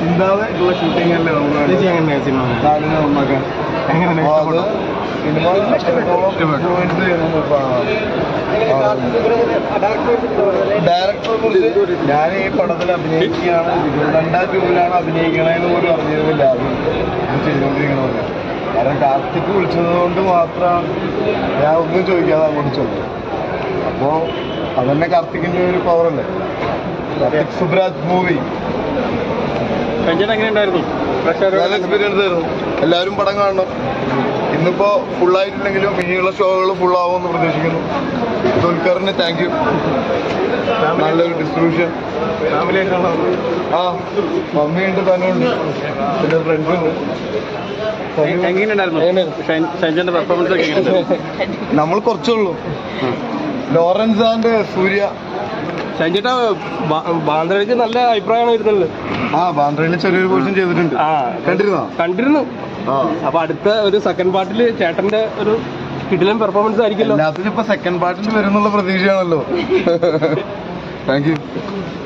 ചിന്താതെ ഉള്ള ഷൂട്ടിംഗ് അല്ലേ നമ്മൾ സിനിമ നന്നാക്കാൻ സിനിമ ഡയറക്ടറെ കുറിച്ച് ഞാൻ ഈ പടത്തിൽ അഭിനയിക്കുകയാണ് 22-ലാണ് അഭിനയിക്കണേന്ന് പോലും അറിഞ്ഞിരുന്നില്ല ആദ്യം ചെയ്തുകൊണ്ടിരിക്കണമെന്ന്. കാരണം കാർത്തിക് വിളിച്ചത് കൊണ്ട് മാത്രം ഞാൻ ഒന്നും ചോദിക്കാതെ അങ്ങോട്ട് ചോദിച്ചു. അപ്പോൾ അതന്നെ കാർത്തിക്കിന്റെ ഒരു പവറല്ലേ. കാർത്തിക് സുബ്രാജ് മൂവി എങ്ങനെയുണ്ടായിരുന്നു? നല്ല എക്സ്പീരിയൻസ് ആയിരുന്നു. എല്ലാവരും പടം കാണണം. ഇന്നിപ്പോ ഫുള്ളായിട്ടില്ലെങ്കിലും ഇനിയുള്ള ഷോകൾ ഫുള്ളാവുമെന്ന് പ്രതീക്ഷിക്കുന്നു. ദുൽഖറിന് താങ്ക് യു. നല്ലൊരു ഡിസ്ട്രിബ്യൂഷൻ. ആ മമ്മിയുണ്ട്, തനുണ്ട്, പിന്നെ ഫ്രണ്ട്സുണ്ട്. നമ്മൾ കുറച്ചുള്ളൂ. ലോറൻസ് ആൻഡ് സൂര്യ. ഷൈൻചേട്ടാ ബാന്ദ്രയിലേക്ക് നല്ല അഭിപ്രായമാണ് വരുന്നത്. ബാന്ദ്രയിൽ ചെറിയൊരു പോർഷൻ ചെയ്തിട്ടുണ്ട്. കണ്ടിരുന്നു. അപ്പൊ അടുത്ത ഒരു സെക്കൻഡ് പാർട്ടില് ചേട്ടന്റെ ഒരു കിടിലൻ പെർഫോമൻസ് ആയിരിക്കുമല്ലോ. എല്ലാത്തിനും ഇപ്പൊ സെക്കൻഡ് പാർട്ടിൽ വരുന്നുള്ള പ്രതീക്ഷയാണല്ലോ. Thank you.